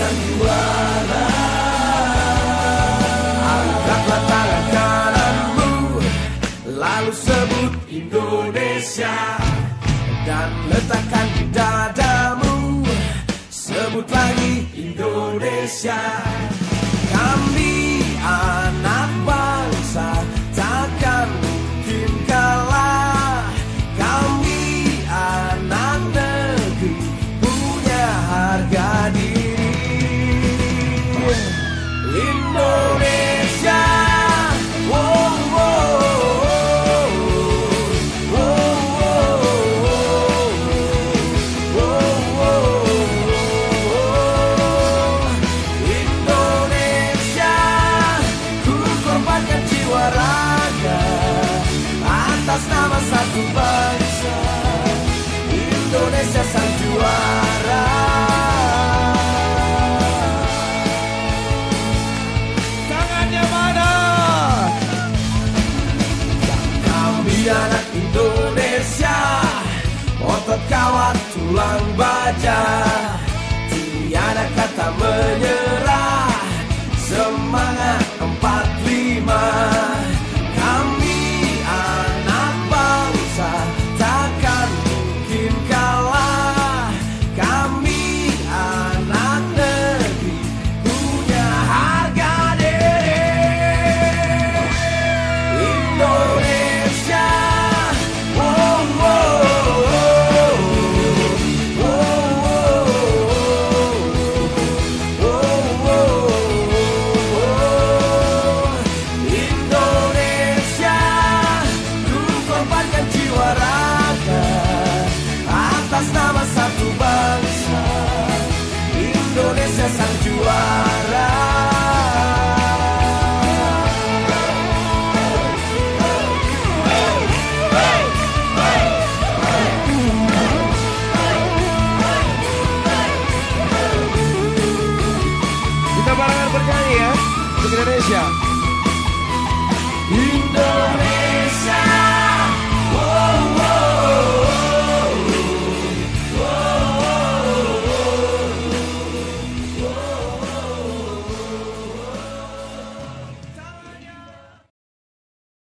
sang juara. Angkatlah tangan kananmu, lalu sebut Indonesia, dan letakkan di dadamu, sebut lagi Indonesia. Kami anak bangsa takkan mungkin kalah. Kami anak negeri punya harga diri. Indonesia, oh, oh, oh, oh, oh, oh, oh. Indonesia, ku korbankan jiwa raga atas nama satu bangsa. Indonesia sang juara. Tangannya mana? Kami anak Indonesia, otot kawat tulang baja, tiada kata menyerah, semangat 45. Kami anak bangsa takkan mungkin kalah. Kami anak negeri punya harga diri. Indonesia, oh, oh, oh, oh, oh, oh. Indonesia, ku korbankan jiwa raga atas nama satu bangsa. Indonesia sang juara. Kita barengan bernyanyi ya untuk Indonesia.